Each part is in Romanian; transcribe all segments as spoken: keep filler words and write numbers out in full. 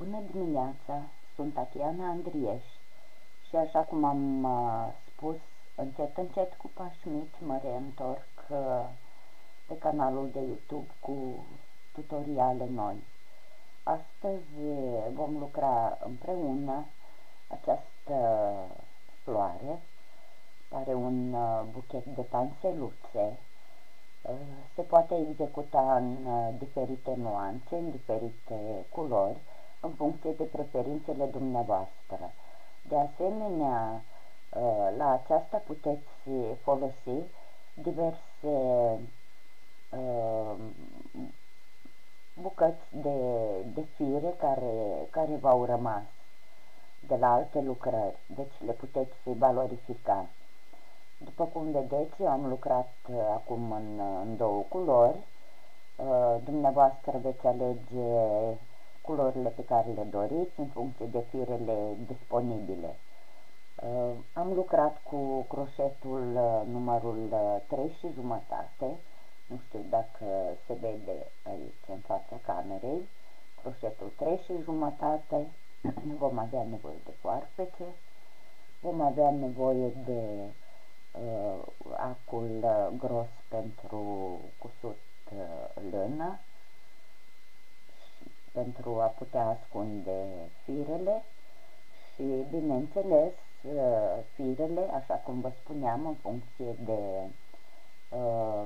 Bună dimineața, sunt Tatiana Andrieș și așa cum am uh, spus, încet încet cu pași mici mă reîntorc uh, pe canalul de YouTube cu tutoriale noi. Astăzi vom lucra împreună această floare, are un uh, buchet de panseluțe. Se poate executa în diferite nuanțe, în diferite culori, în funcție de preferințele dumneavoastră. De asemenea, la aceasta puteți folosi diverse bucăți de, de fire care, care v-au rămas de la alte lucrări, deci le puteți valorifica. După cum vedeți, eu am lucrat uh, acum în, în două culori. Uh, dumneavoastră veți alege culorile pe care le doriți în funcție de firele disponibile. Uh, am lucrat cu croșetul uh, numărul uh, trei și jumătate. Nu știu dacă se vede aici în fața camerei. Croșetul trei și jumătate. Vom avea nevoie de foarfece. Vom avea nevoie de Uh, acul uh, gros pentru cusut uh, lână și pentru a putea ascunde firele și, bineînțeles, uh, firele, așa cum vă spuneam, în funcție de uh,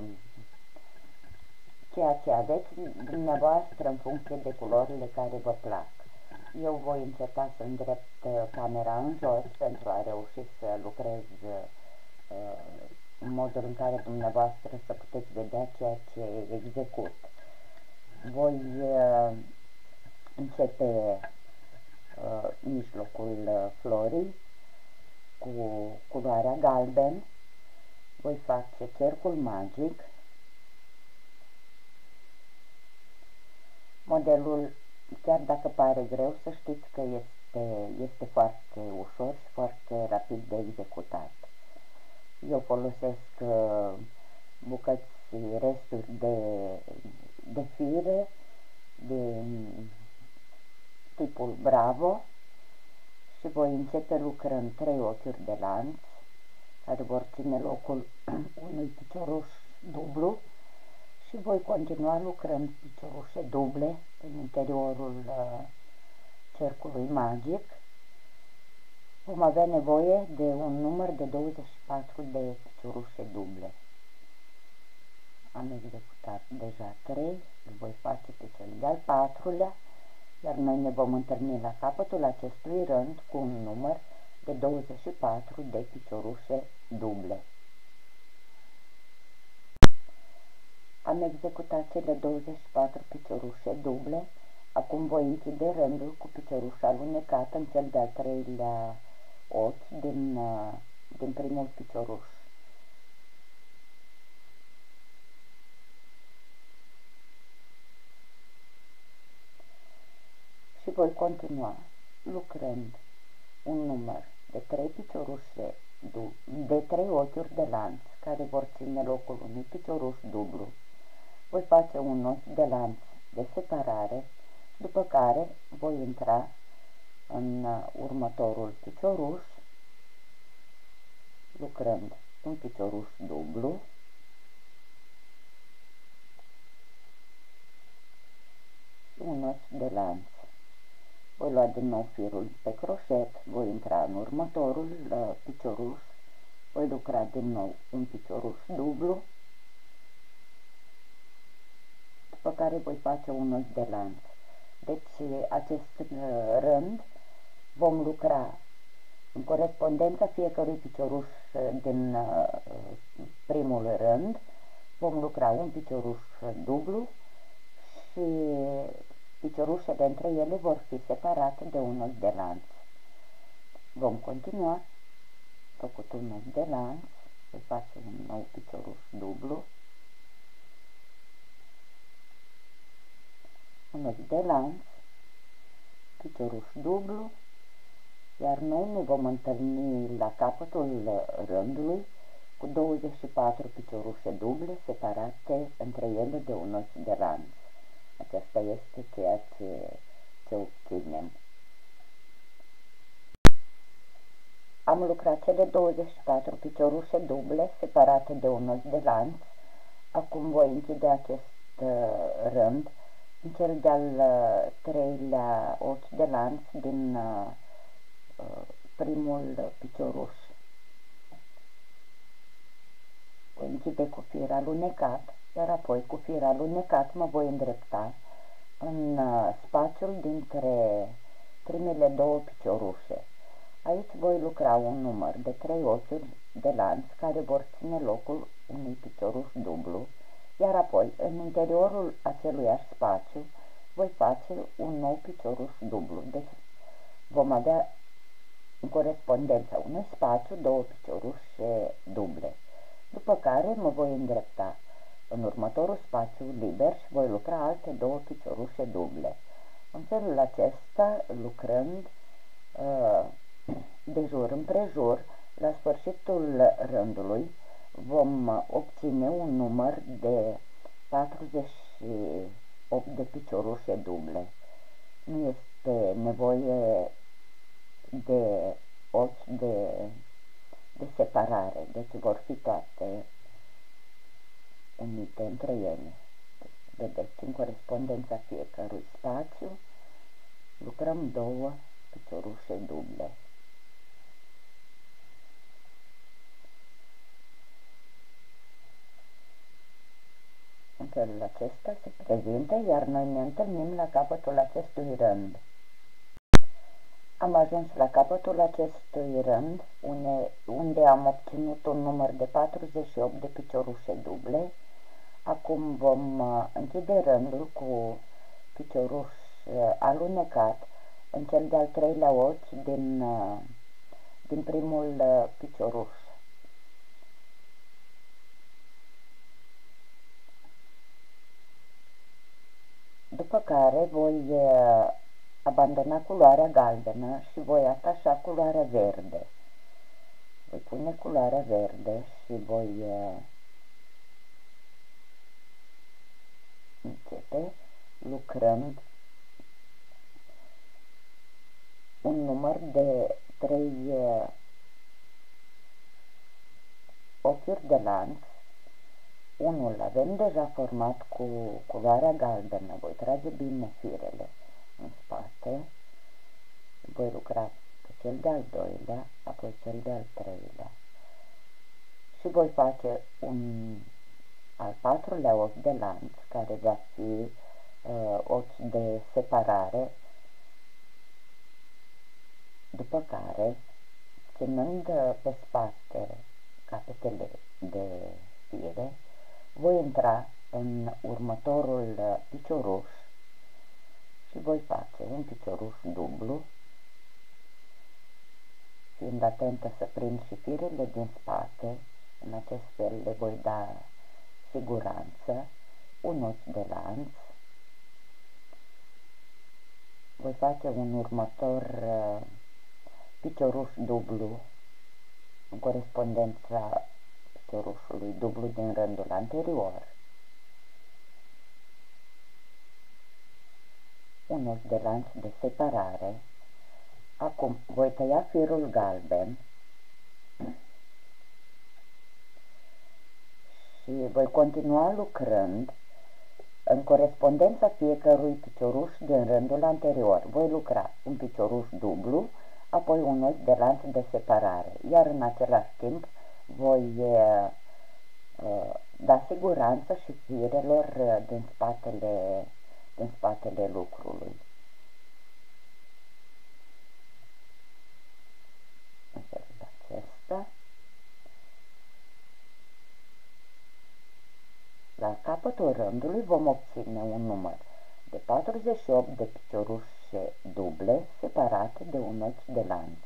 ceea ce aveți dumneavoastră, în funcție de culorile care vă plac. Eu voi încerca să îndrept uh, camera în jos pentru a reuși să lucrez uh, în modul în care dumneavoastră să puteți vedea ceea ce execut. Voi uh, începe uh, mijlocul uh, florii cu culoarea galben. Voi face cercul magic. Modelul, chiar dacă pare greu, să știți că este, este foarte ușor și foarte rapid de executat. Eu folosesc uh, bucăți, resturi de, de fire din tipul Bravo și voi începe lucrând trei ochiuri de lanț care vor ține locul unui picioruș dublu și voi continua lucrând piciorușe duble în interiorul uh, cercului magic. Vom avea nevoie de un număr de douăzeci și patru de piciorușe duble. Am executat deja trei, îl voi face pe cel de-al patrulea, iar noi ne vom întâlni la capătul acestui rând cu un număr de douăzeci și patru de piciorușe duble. Am executat cele douăzeci și patru piciorușe duble, acum voi închide rândul cu picioruș alunecat în cel de-al treilea ochi din, din primul picioruș. Și voi continua lucrând un număr de trei piciorușe, de trei ochiuri de lanț care vor ține locul unui picioruș dublu. Voi face un ochi de lanț de separare, după care voi intra în următorul picioruș, lucrând un picioruș dublu, și un ochi de lanț. Voi lua din nou firul pe croșet, voi intra în următorul uh, picioruș, voi lucra din nou un picioruș dublu, după care voi face un ochi de lanț. Deci acest uh, rând vom lucra în corespondența fiecărui picioruș din uh, primul rând, vom lucra un picioruș dublu și piciorușele între ele vor fi separate de un ochi de lanț. Vom continua, făcut un ochi de lanț, voi face un nou picioruș dublu, un ochi de lanț, picioruș dublu, iar noi ne vom întâlni la capătul rândului cu douăzeci și patru piciorușe duble separate între ele de un ochi de lanț. Aceasta este ceea ce, ce obținem. am lucrat cele douăzeci și patru piciorușe duble separate de un ochi de lanț. Acum voi închide acest uh, rând în cel de-al uh, treilea ochi de lanț din uh, uh, primul picioruș. Voi închide cu fir alunecat, iar apoi cu fir alunecat mă voi îndrepta în uh, spațiul dintre primele două piciorușe. Aici voi lucra un număr de trei ochiuri de lanț care vor ține locul unui picioruș dublu, iar apoi, în interiorul aceluiași spațiu, voi face un nou picioruș dublu. Deci vom avea în corespondența unui spațiu două piciorușe duble. După care mă voi îndrepta în următorul spațiu liber și voi lucra alte două piciorușe duble. În felul acesta, lucrând uh, de jur împrejur, la sfârșitul rândului vom obține un număr de patruzeci și opt de piciorușe duble. Nu este nevoie de ochi de, de separare, deci vor fi toate unite între ele. Vedeți, în corespondența fiecărui spațiu lucrăm două piciorușe duble. În felul acesta se prezintă, iar noi ne întâlnim la capătul acestui rând. Am ajuns la capătul acestui rând, unde am obținut un număr de patruzeci și opt de piciorușe duble. Acum vom închide rândul cu picioruș alunecat în cel de-al treilea ochi din, din primul picioruș. După care voi abandona culoarea galbenă și voi atașa culoarea verde. Voi pune culoarea verde și voi începe lucrând un număr de trei ochiuri de lanț. Unul avem deja format cu culoarea galbenă. Voi trage bine firele în spate. Voi lucra pe cel de-al doilea, apoi cel de-al treilea. Și voi face un al patrulea ochi de lanț, care va fi uh, ochi de separare, după care, ținând pe spate capetele de fire, voi intra în următorul picioruș și voi face un picioruș dublu, fiind atentă să prind și firele din spate. În acest fel le voi da siguranță, un ochi de lanț. Voi face un următor uh, picioruș dublu în corespondența piciorușului dublu din rândul anterior. Un ochi de lanț de separare. Acum voi tăia firul galben și voi continua lucrând în corespondența fiecărui picioruș din rândul anterior. Voi lucra un picioruș dublu, apoi un ochi de lanț de separare, iar în același timp voi uh, da siguranță și firelor din spatele, din spatele lucrului. În felul acesta, la capătul rândului vom obține un număr de patruzeci și opt de piciorușe duble separate de un ochi de lanț.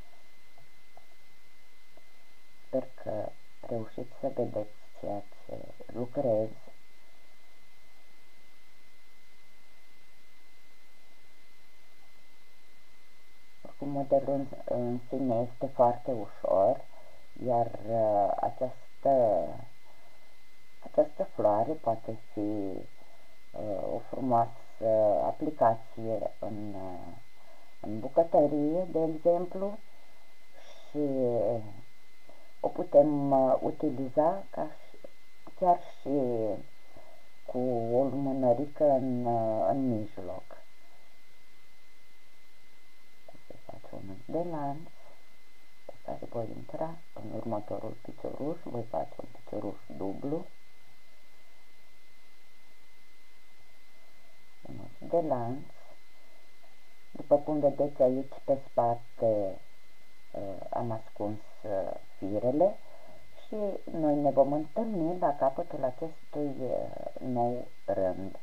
Sper că reușiți să vedeți ceea ce lucrez. Oricum, modelul în sine este foarte ușor, iar uh, această, această floare poate fi uh, o frumoasă aplicație în, uh, în bucătărie, de exemplu, și o putem utiliza ca și, chiar și cu o lumânărică în, în mijloc. Se face un de lanț pe care voi intra în următorul picioruș, voi face un picioruș dublu, un de lanț. După cum vedeți aici pe spate am ascuns firele și noi ne vom întâlni la capătul acestui nou rând.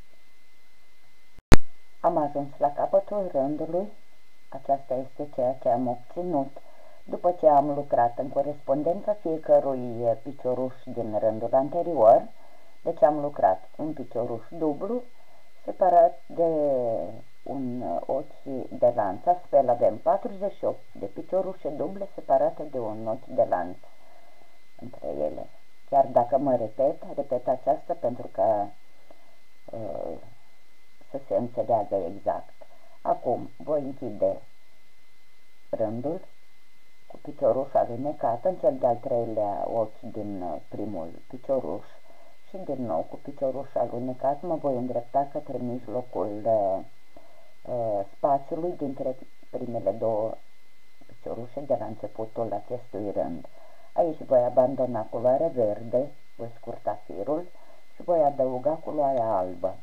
Am ajuns la capătul rândului, aceasta este ceea ce am obținut după ce am lucrat în corespondența fiecărui picioruș din rândul anterior. Deci am lucrat un picioruș dublu separat de un ochi de lanț, astfel avem patruzeci și opt de piciorușe duble separate de un ochi de lanț între ele. Chiar dacă mă repet, repet aceasta pentru că uh, să se înțeleagă exact. Acum voi închide rândul cu picioruș alunecat în cel de-al treilea ochi din primul picioruș și din nou cu picioruș alunecat mă voi îndrepta către mijlocul uh, spațiului dintre primele două piciorușe de la începutul acestui rând. Aici voi abandona culoarea verde, voi scurta firul și voi adăuga culoarea albă.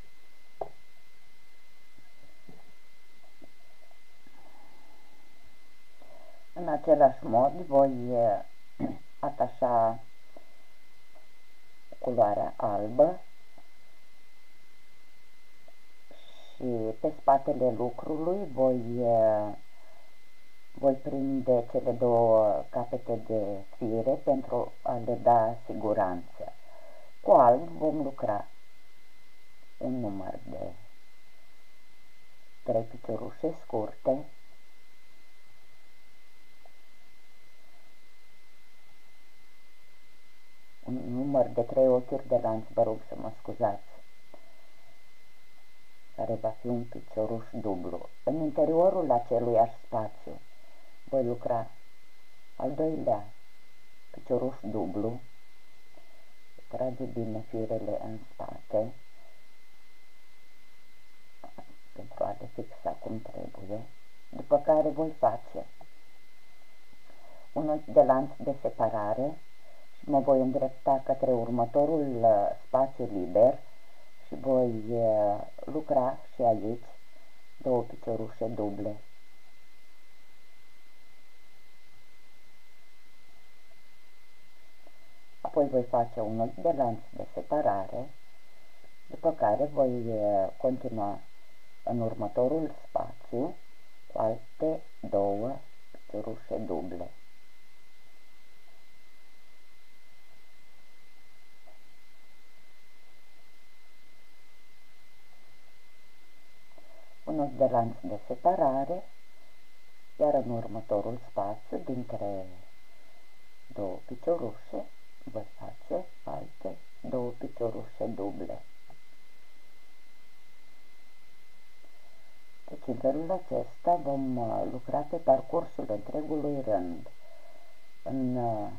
În același mod voi atașa culoarea albă și pe spatele lucrului voi, voi prinde cele două capete de fire pentru a le da siguranță. Cu alb vom lucra un număr de trei piciorușe scurte, un număr de trei ochiuri de lanț, vă rog să mă scuzați, care va fi un picioruș dublu. În interiorul aceluiași spațiu voi lucra al doilea picioruș dublu, trage bine firele în spate pentru a le fixa cum trebuie, după care voi face un ochi de lanț de separare și mă voi îndrepta către următorul spațiu liber și voi lucra și aici două piciorușe duble. Apoi voi face un ochi de lanț de separare, după care voi continua în următorul spațiu cu alte două piciorușe duble. Un ochi de lanț de separare, iar în următorul spațiu dintre două piciorușe voi face alte două piciorușe duble. Deci în felul acesta vom lucra pe parcursul întregului rând. În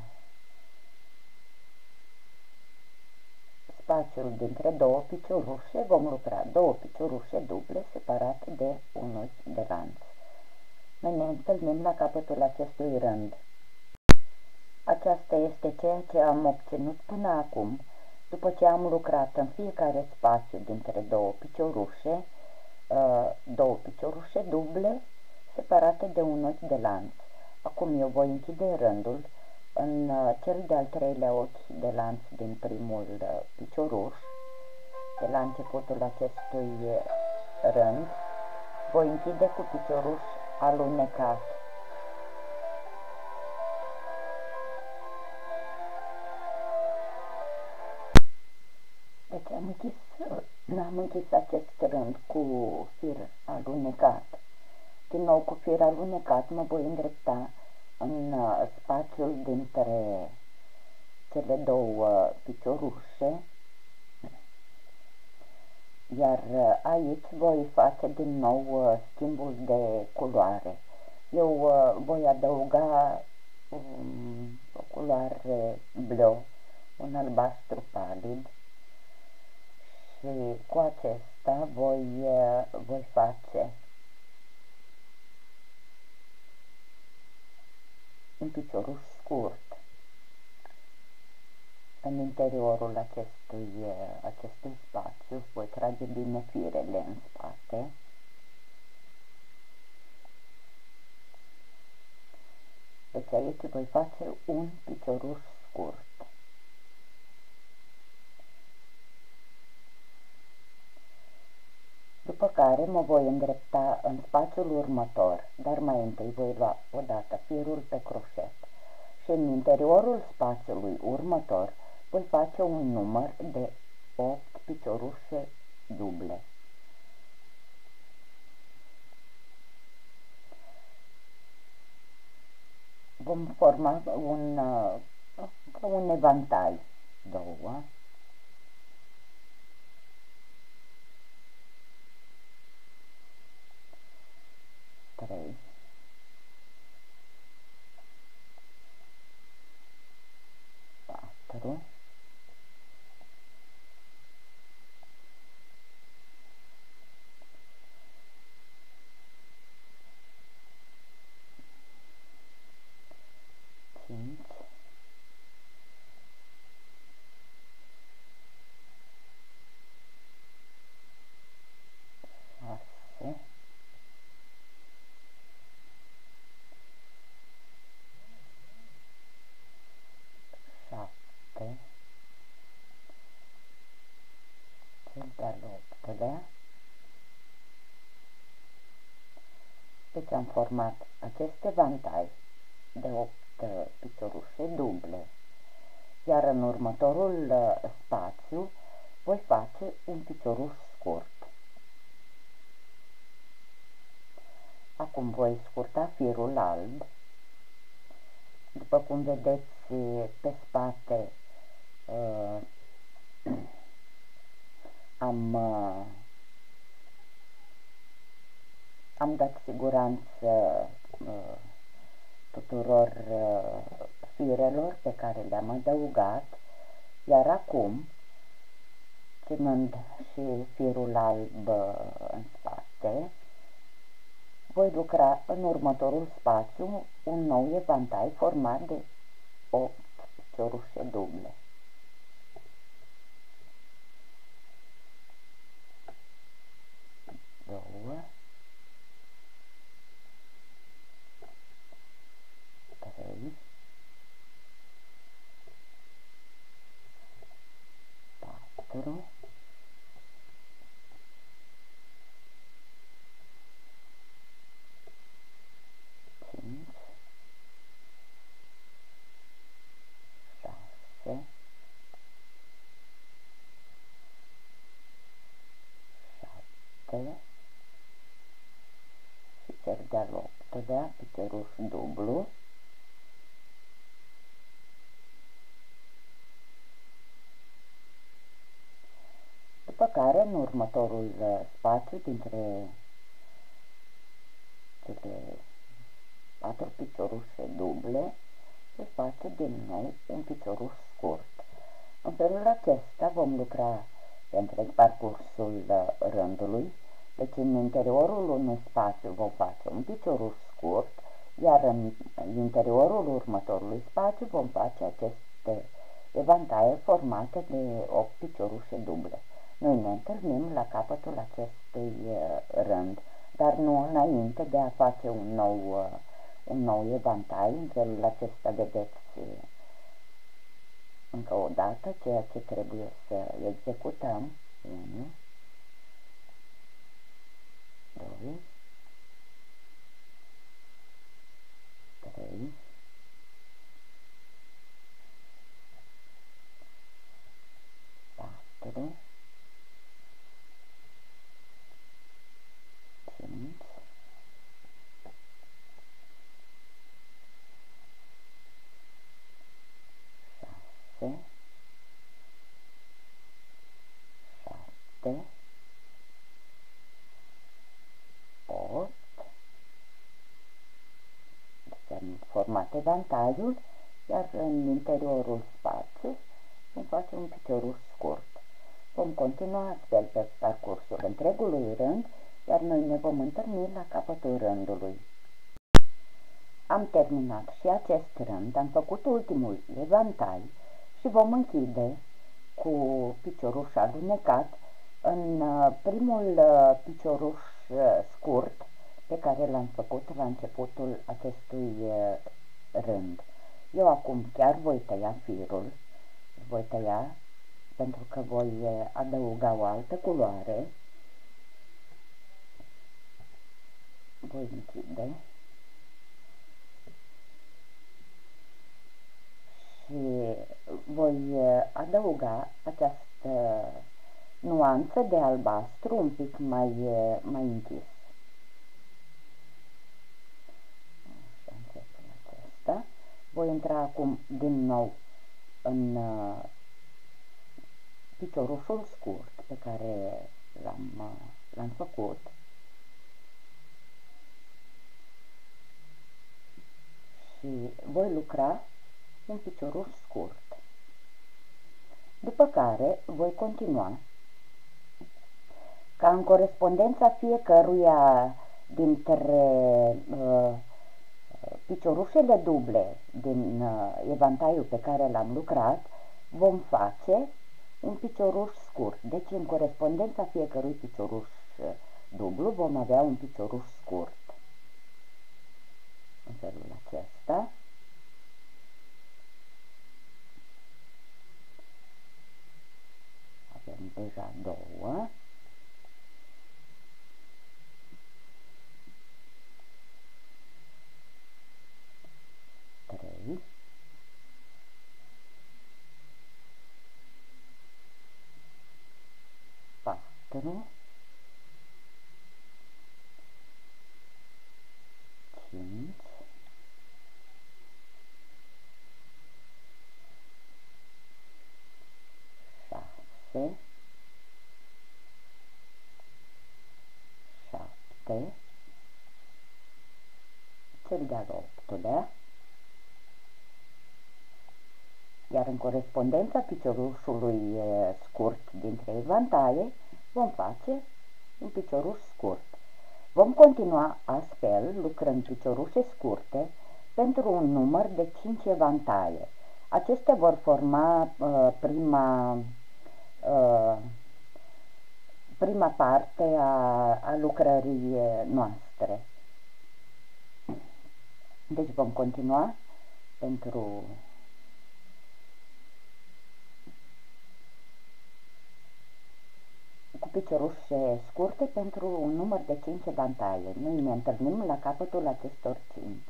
spațiul dintre două piciorușe vom lucra două piciorușe duble separate de un ochi de lanț. Noi ne întâlnim la capătul acestui rând. Aceasta este ceea ce am obținut până acum, după ce am lucrat în fiecare spațiu dintre două piciorușe, două piciorușe duble separate de un ochi de lanț. Acum eu voi închide rândul în cel de-al treilea ochi de lanț din primul picioruș. De la începutul acestui rând voi închide cu picioruș alunecat. Deci am închis, am închis acest rând cu fir alunecat. Din nou cu fir alunecat mă voi îndrepta în spațiul dintre cele două piciorușe, iar aici voi face din nou schimbul de culoare. Eu voi adăuga um, o culoare bleu, un albastru palid și cu acesta voi, uh, voi face un picioruș scurt în interiorul acestui, uh, acestui spațiu. Voi trage bine firele în spate. Deci aici voi face un picioruș scurt. După care mă voi îndrepta în spațiul următor, dar mai întâi voi lua odată firul pe croșet și în interiorul spațiului următor voi face un număr de opt piciorușe duble. Vom forma un, un evantai, două, trei, patru, cinci, șase, șapte, cel de-al optulea. Deci am format acest evantai de opt piciorușe duble, iar în următorul spațiu voi face un picioruș scurt. Acum voi scurta firul alb. După cum vedeți pe spate uh, am, uh, am dat siguranță uh, tuturor uh, firelor pe care le-am adăugat, iar acum, ținând și firul alb în spate, voi lucra în următorul spațiu un nou evantai format de opt piciorușe duble. Două, trei, patru, cinci, șase, șapte și cel de-al optulea picioruș dublu. După care, în următorul spațiu dintre cele patru piciorușe duble, voi face din nou un picioruș scurt. În felul acesta vom lucra pe întreg parcursul rândului, deci în interiorul unui spațiu vom face un picioruș scurt, iar în interiorul următorului spațiu vom face aceste evantaie formate de opt piciorușe duble. Noi ne întâlnim la capătul acestui rând, dar nu înainte de a face un nou, un nou evantai. În felul acesta vedeți încă o dată ceea ce trebuie să executăm. unu, doi, trei, patru, cinci, șase, șapte, lucrat evantaiul, iar în interiorul spației vom face un picioruș scurt. Vom continua astfel pe parcursul întregului rând, iar noi ne vom întâlni la capătul rândului. Am terminat și acest rând, am făcut ultimul evantai și vom închide cu picioruș alunecat în primul picioruș scurt pe care l-am făcut la începutul acestui rând. Eu acum chiar voi tăia firul, voi tăia pentru că voi adăuga o altă culoare, voi închide și voi adăuga această nuanță de albastru un pic mai, mai închis. Așa, în felul acesta. Voi intra acum din nou în uh, piciorușul scurt pe care l-am uh, l-am făcut și voi lucra un picioruș scurt. După care voi continua ca în corespondența fiecăruia dintre uh, piciorușele duble din uh, evantaiul pe care l-am lucrat, vom face un picioruș scurt. Deci în corespondența fiecărui picioruș dublu vom avea un picioruș scurt. În felul acesta. Avem deja două. Trei. Patru. Cinci. Șase. Șapte. Cel de-al optulea. Iar în corespondența piciorușului scurt dintre evantaie vom face un picioruș scurt. Vom continua astfel lucrând piciorușe scurte pentru un număr de cinci evantaie. Acestea vor forma uh, prima, uh, prima parte a, a lucrării noastre. Deci vom continua pentru cu piciorușe scurte pentru un număr de cinci evantaie. Noi ne întâlnim la capătul acestor cinci.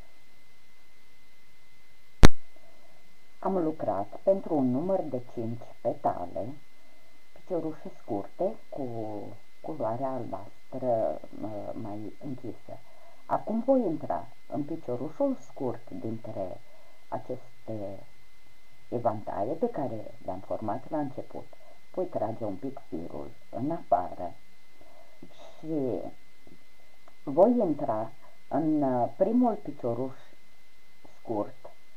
Am lucrat pentru un număr de cinci petale, piciorușe scurte cu culoarea albastră mai închisă. Acum voi intra în piciorușul scurt dintre aceste evantaie pe care le-am format la început. Voi trage un pic firul în afară și voi intra în primul picioruș scurt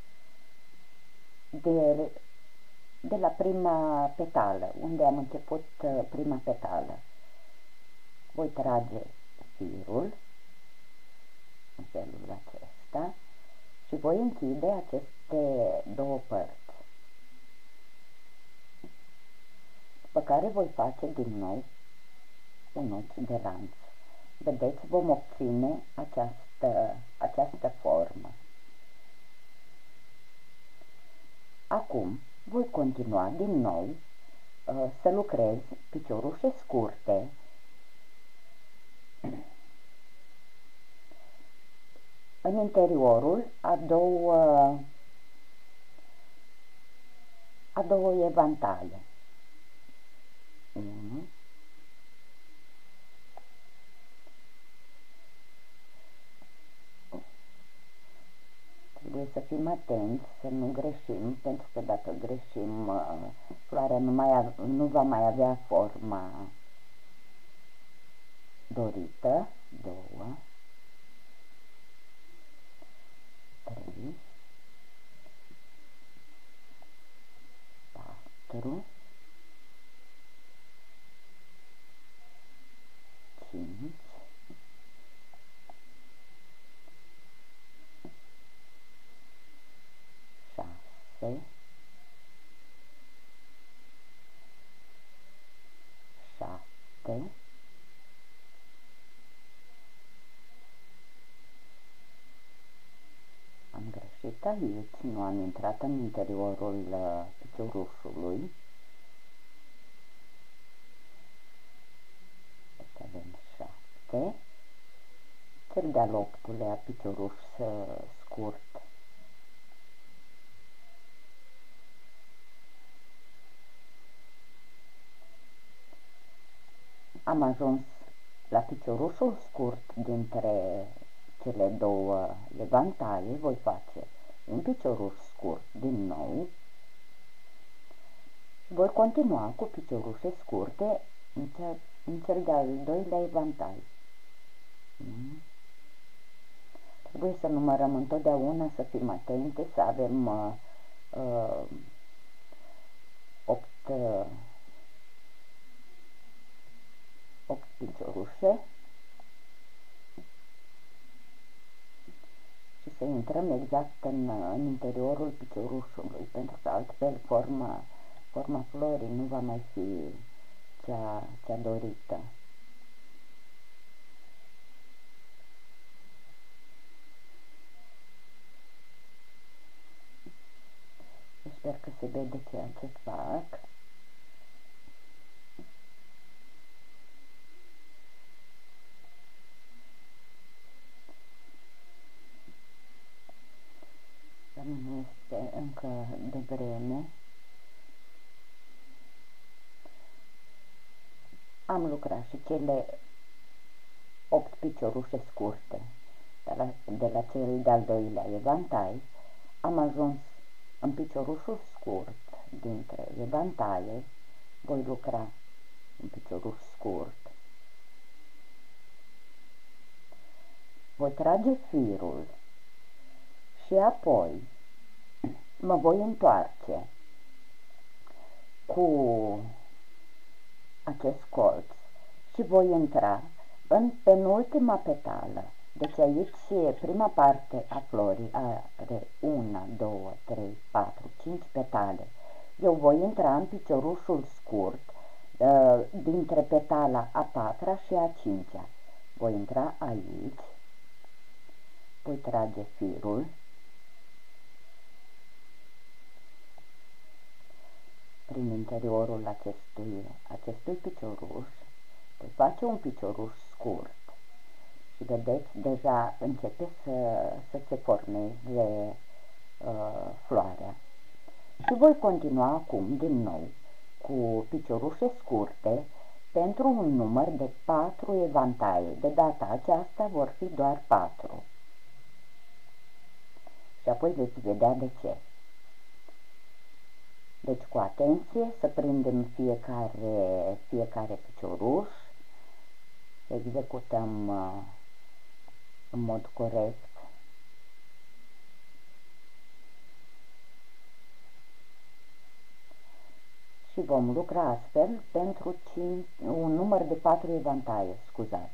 de, de la prima petală, unde am început prima petală. Voi trage firul în felul acesta și voi închide aceste două părți. După care voi face din nou un ochi de lanț. Vedeți, vom obține această, această formă. Acum voi continua din nou uh, să lucrez piciorușe scurte în interiorul a două, a două evantaie. unu. Trebuie să fim atenți, să nu greșim, pentru că dacă greșim, floarea nu, mai, nu va mai avea forma dorită. Două. Trei. intrat aici, nu am intrat în interiorul uh, piciorușului. Avem șapte. Cel de-al optulea picioruș scurt. Am ajuns la piciorușul scurt dintre cele două evantaie. Voi face un picioruș scurt din nou și voi continua cu piciorușe scurte în cel, în cel de-al doilea evantai. Mm. Trebuie să numărăm întotdeauna, să fim atente, să avem uh, uh, opt, uh, opt piciorușe și să intrăm exact în, în interiorul piciorușului, pentru că altfel forma, forma florii nu va mai fi cea, cea dorită. Sper că se vede ceea ce fac. Nu este încă de vreme. Am lucrat și cele opt piciorușe scurte de la, de la cel de-al doilea evantai. Am ajuns în piciorușul scurt dintre evantaie. Voi lucra în picioruș scurt. Voi trage firul și apoi mă voi întoarce cu acest colț și voi intra în penultima petală. Deci aici prima parte a florii are unu, doi, trei, patru, cinci petale. Eu voi intra în piciorușul scurt dintre petala a patra și a cincea. Voi intra aici, voi trage firul prin interiorul acestui, acestui picioruș, voi face un picioruș scurt și vedeți, deja începe să, să se formeze uh, floarea. Și voi continua acum din nou cu piciorușe scurte pentru un număr de patru evantaie. De data aceasta vor fi doar patru. Și apoi veți vedea de ce. Deci cu atenție să prindem fiecare, fiecare picioruș, să executăm uh, în mod corect. Și vom lucra astfel pentru cinci, un număr de patru evantaie, scuzați.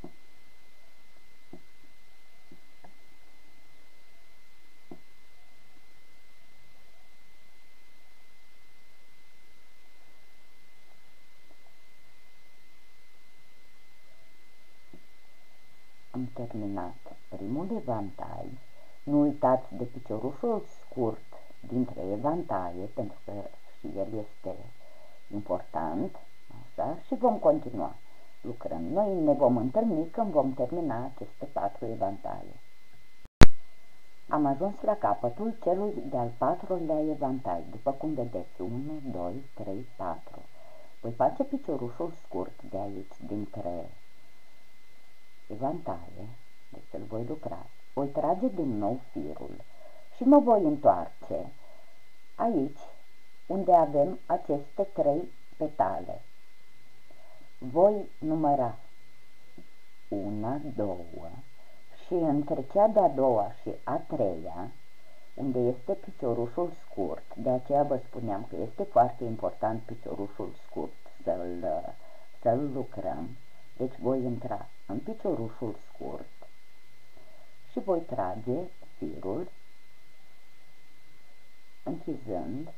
Am terminat primul evantai. Nu uitați de piciorușul scurt dintre evantaie, pentru că și el este important, așa, și vom continua lucrând. Noi ne vom întâlni când vom termina aceste patru evantaie. Am ajuns la capătul celui de-al patrulea evantai, după cum vedeți, unu, doi, trei, patru. Voi face piciorușul scurt de aici, dintre evantaie, deci îl voi lucra. Voi trage din nou firul și mă voi întoarce aici, unde avem aceste trei petale. Voi număra una, două și între cea de-a doua și a treia, unde este piciorușul scurt, de aceea vă spuneam că este foarte important piciorușul scurt să-l să-l lucrăm. Deci voi intra în piciorușul scurt și voi trage firul închizând.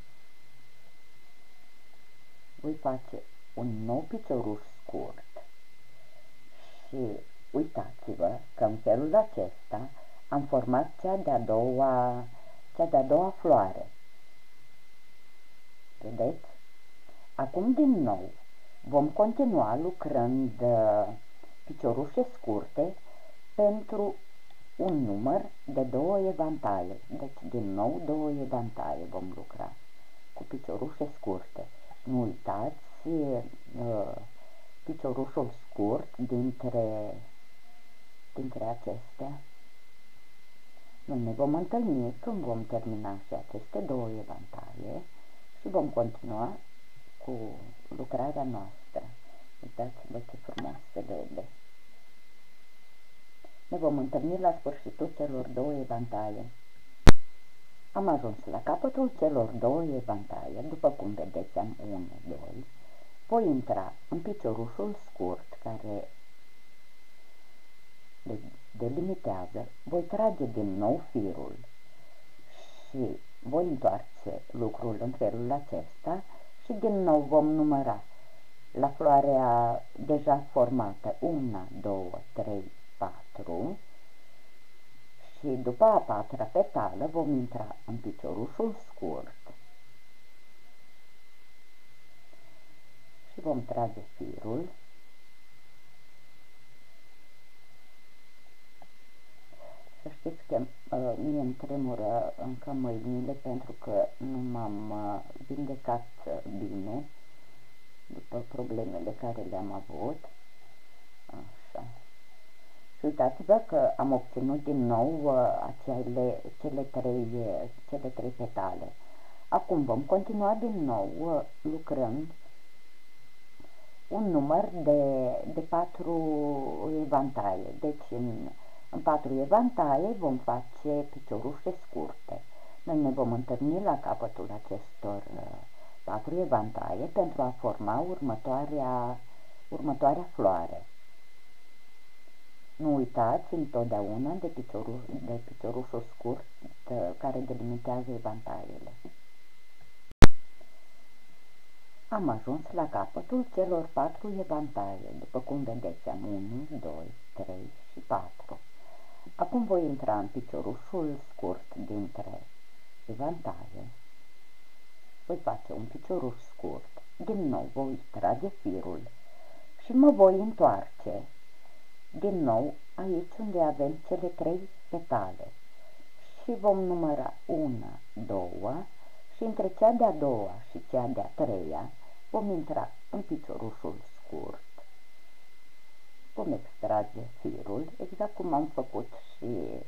Voi face un nou picioruș scurt și uitați-vă că în felul acesta am format cea de-a doua cea de-a doua floare. Vedeți? Acum din nou vom continua lucrând uh, piciorușe scurte pentru un număr de două evantaie. Deci din nou două evantaie vom lucra cu piciorușe scurte. Nu uitați uh, piciorușul scurt dintre, dintre acestea. Noi ne vom întâlni când vom termina și aceste două evantaie și vom continua cu lucrarea noastră. Uitați-vă ce frumos se vede. Ne vom întâlni la sfârșitul celor două evantaie. Am ajuns la capătul celor două evantaie, după cum vedeți am unu, doi. Voi intra în piciorușul scurt care le delimitează, voi trage din nou firul și voi întoarce lucrul în felul acesta și din nou vom număra la floarea deja formată unu, doi, trei, patru și după a patra petală vom intra în piciorușul scurt și vom trage firul. Să știți că uh, mie îmi tremură încă mâinile pentru că nu m-am uh, vindecat bine după problemele care le-am avut. Așa. Și uitați-vă că am obținut din nou uh, acele, cele, trei, uh, cele trei petale. Acum vom continua din nou uh, lucrând un număr de, de patru evantaie. Deci în, în patru evantaie vom face piciorușe scurte. Noi ne vom întâlni la capătul acestor uh, patru evantaie pentru a forma următoarea, următoarea floare. Nu uitați întotdeauna de, picioru, de piciorușul scurt care delimitează evantaiele. Am ajuns la capătul celor patru evantaie. După cum vedeți, am unu, doi, trei și patru. Acum voi intra în piciorușul scurt dintre evantaie. Voi face un picioruș scurt. Din nou voi trage firul și mă voi întoarce din nou aici unde avem cele trei petale și vom număra unu, doi și între cea de-a doua și cea de-a treia vom intra în piciorușul scurt. Vom extrage firul, exact cum am făcut și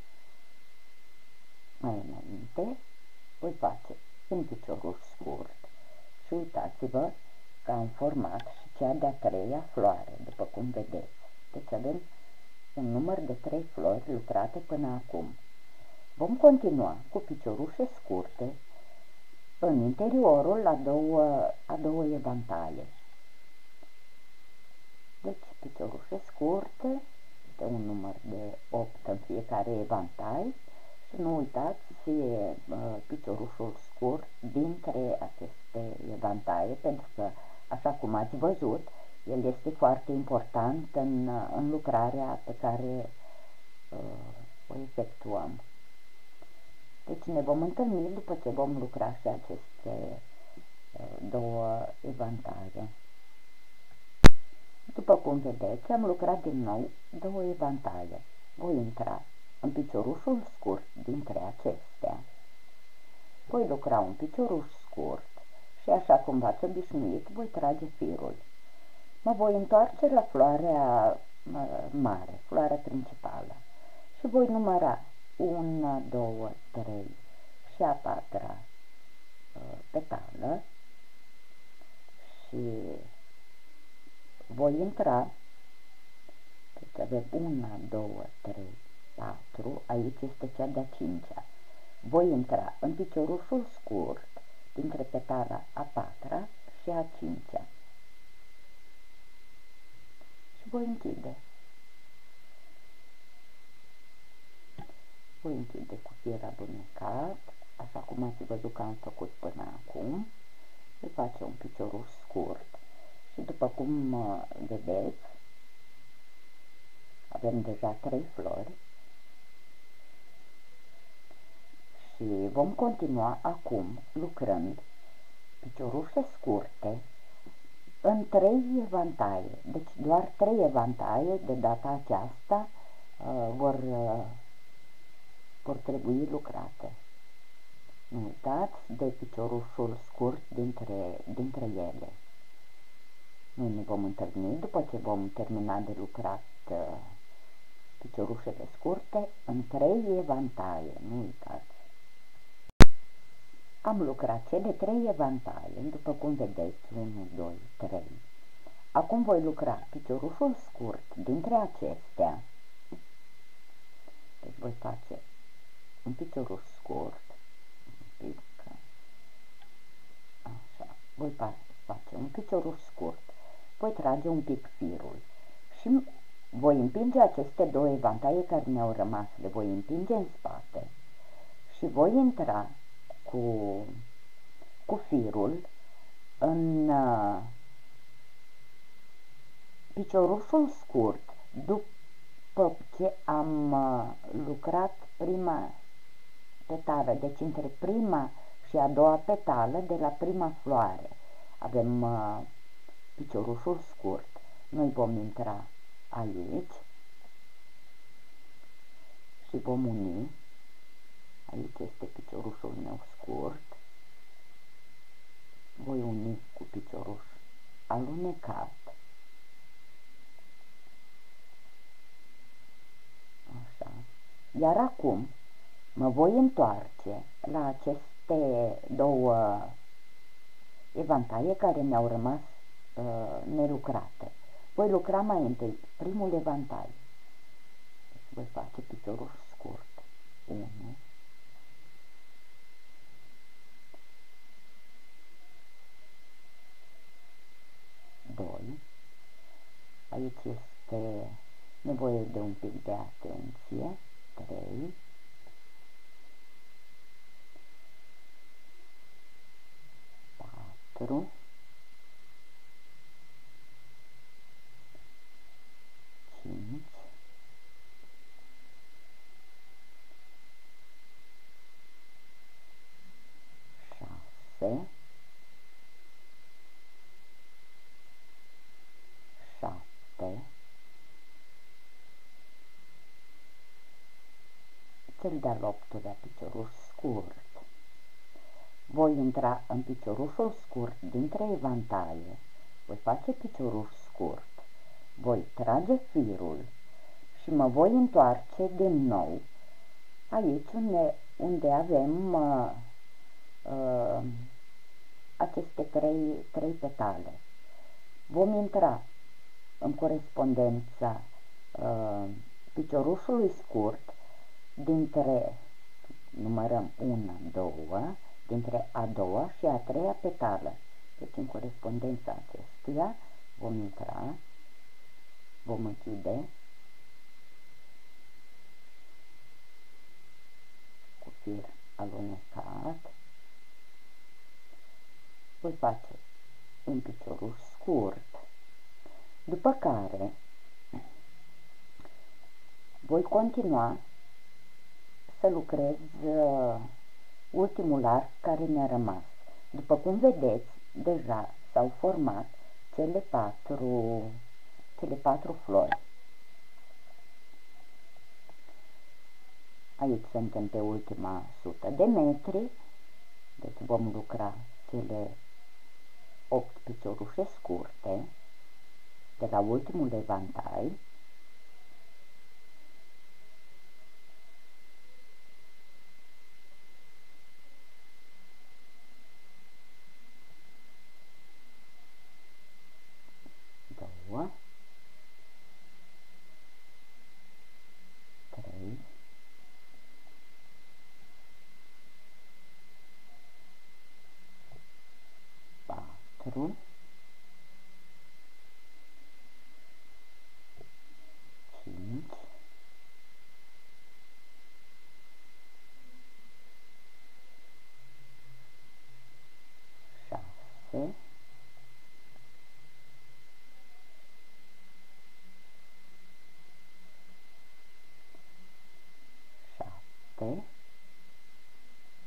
mai înainte. Voi face un picioruș scurt și uitați-vă că am format și cea de-a treia floare, după cum vedeți. Deci avem un număr de trei flori lucrate până acum. Vom continua cu piciorușe scurte în interiorul a două, a două evantaie. Deci piciorușe scurte, de un număr de opt în fiecare evantai și nu uitați uh, piciorușul scurt dintre aceste evantaie, pentru că, așa cum ați văzut, el este foarte important în, în lucrarea pe care uh, o efectuăm. Deci ne vom întâlni după ce vom lucra și aceste uh, două evantaie. După cum vedeți, am lucrat din nou două evantaie. Voi intra în piciorușul scurt dintre acestea. Voi lucra un picioruș scurt și, așa cum v-ați obișnuit, voi trage firul. Mă voi întoarce la floarea mare, floarea principală și voi număra unu, doi, trei și a patra petală și voi intra, deci avem unu, doi, trei, patru, aici este cea de-a cincea. Voi intra în piciorușul scurt dintre petala a patra și a cincea și voi închide. Voi închide cu fir alunecat, așa cum ați văzut că am făcut până acum. Voi face un picioruș scurt și, după cum vedeți, avem deja trei flori și Și vom continua acum lucrând piciorușe scurte în trei evantaie. Deci doar trei evantaie de data aceasta uh, vor, uh, vor trebui lucrate. Nu uitați de piciorușul scurt dintre, dintre ele. Noi ne vom întâlni după ce vom termina de lucrat uh, piciorușele scurte în trei evantaie. Nu uitați. Am lucrat cele trei evantaie, după cum vedeți, unu, doi, trei. Acum voi lucra piciorușul scurt dintre acestea. Deci voi face un picioruș scurt, un pic, așa, voi face un picioruș scurt, voi trage un pic firul și voi împinge aceste două evantaie care mi-au rămas, le voi împinge în spate și voi intra cu, cu firul în uh, piciorușul scurt după ce am uh, lucrat prima petală, deci între prima și a doua petală de la prima floare avem uh, piciorușul scurt. Noi vom intra aici și vom uni. Aici este piciorușul meu scurt. Voi uni cu picioruș alunecat. Așa. Iar acum mă voi întoarce la aceste două evantaie care mi-au rămas uh, nelucrate. Voi lucra mai întâi primul evantai. Deci voi face picioruș scurt. unu, doi. Aici este nevoie de un pic de atenție. trei. patru. cinci. șase. șapte. Cel de-al optulea picioruș scurt. Voi intra în piciorușul scurt dintre evantaie, voi face picioruș scurt, voi trage firul și mă voi întoarce din nou aici unde, unde avem uh, uh, aceste trei, trei petale. Vom intra în corespondența uh, piciorușului scurt dintre, numărăm unu, doi, dintre a doua și a treia petală. Deci în corespondența acestuia vom intra, vom închide cu fir alunecat, voi face un picioruș scurt, după care voi continua să lucrez uh, ultimul arc care mi-a rămas. După cum vedeți, deja s-au format cele patru, cele patru flori. Aici suntem pe ultima sută de metri, deci vom lucra cele opt piciorușe scurte de la ultimul evantai. Două, trei, patru, cinci, șase, șapte,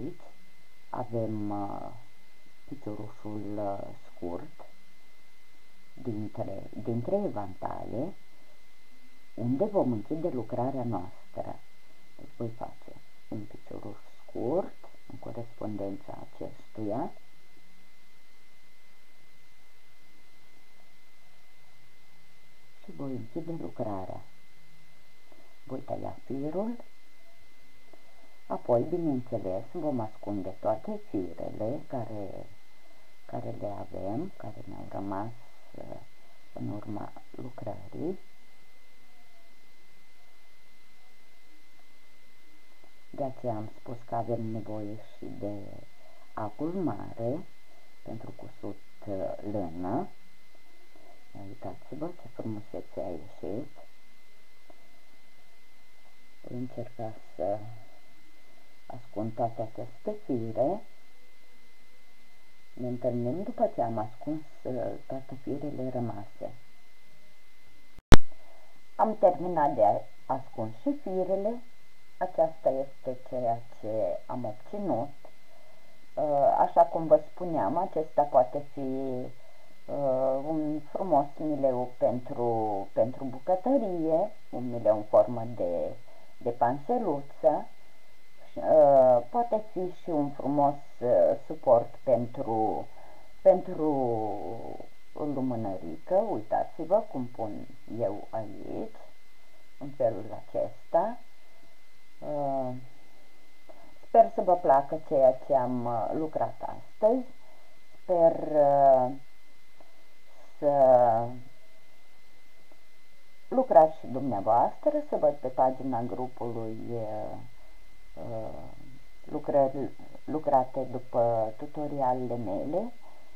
aici avem uh, piciorușul uh, scurt dintre, dintre evantale, unde vom închide lucrarea noastră. Deci voi face un picioruș scurt în corespondența acestuia și voi închide lucrarea. Voi tăia firul, apoi, bineînțeles, vom ascunde toate firele care, care le avem, care ne-au rămas uh, în urma lucrării. De aceea am spus că avem nevoie și de acul mare pentru cusut lână. Uitați-vă ce frumusețe a ieșit. Voi încerca să ascund toate aceste fire. Ne întâlnim după ce am ascuns toate firele rămase. Am terminat de ascuns și firele. Aceasta este ceea ce am obținut. Așa cum vă spuneam, acesta poate fi un frumos mileu pentru, pentru bucătărie, un mileu în formă de, de panseluță. Poate fi și un frumos suport pentru, pentru lumânărică. Uitați-vă cum pun eu aici, în felul acesta. Sper să vă placă ceea ce am lucrat astăzi. Sper să lucrați și dumneavoastră, să văd pe pagina grupului lucrări lucrate după tutorialele mele.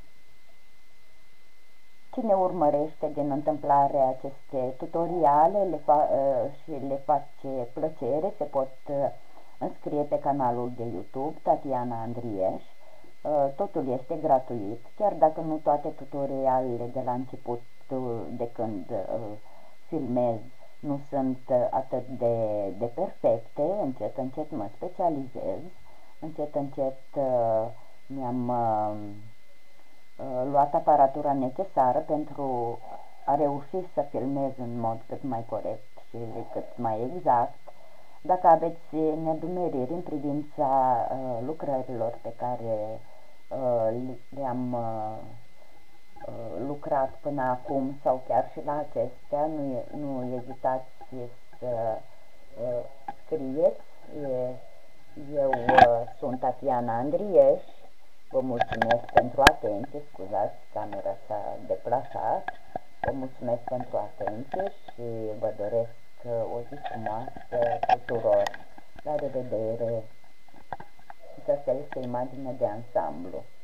Cine urmărește din întâmplare aceste tutoriale le fa și le face plăcere, se pot înscrie pe canalul de YouTube Tatiana Andrieș. Totul este gratuit, chiar dacă nu toate tutorialele de la început, de când filmez, nu sunt atât de, de perfecte. Încet, încet mă specializez, încet, încet mi-am luat aparatura necesară pentru a reuși să filmez în mod cât mai corect și cât mai exact. Dacă aveți nedumeriri în privința uh, lucrărilor pe care uh, le-am uh, lucrat până acum sau chiar și la acestea, nu, nu ezitați să uh, scrieți. Eu uh, sunt Tatiana Andrieș. Vă mulțumesc pentru atenție. Scuzați, camera s-a deplasat. Vă mulțumesc pentru atenție și vă doresc o zi frumoasă tuturor. La revedere! Aceasta este imaginea de ansamblu.